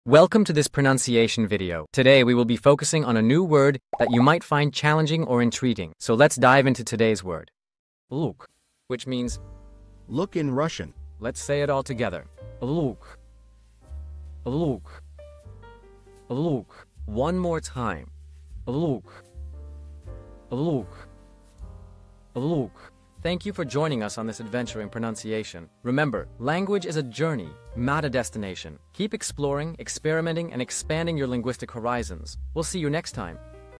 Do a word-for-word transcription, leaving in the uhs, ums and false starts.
Welcome to this pronunciation video. Today we will be focusing on a new word that you might find challenging or intriguing. So let's dive into today's word. Look, which means Look in Russian. let's say it all together. Look. Look. Look. One more time. Look. Look. Look. Thank you for joining us on this adventure in pronunciation. Remember, language is a journey, not a destination. Keep exploring, experimenting, and expanding your linguistic horizons. We'll see you next time.